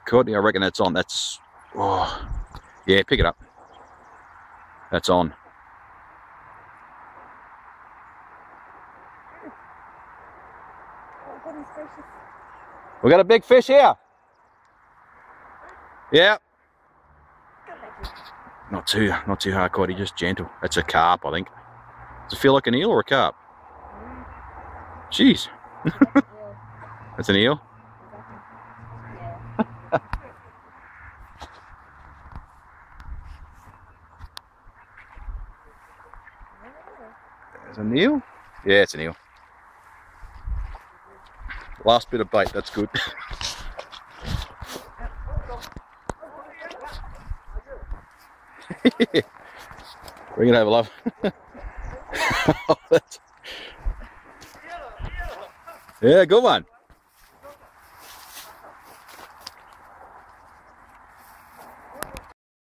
Courtney, I reckon that's on. That's, oh, yeah, pick it up. That's on. We got a big fish here. Yeah. Not too hard, Courtney, just gentle. That's a carp, I think. Does it feel like an eel or a carp? Jeez. That's an eel? There's an eel? Yeah, it's an eel. Last bit of bait, that's good. Bring it over, love. Yeah, good one.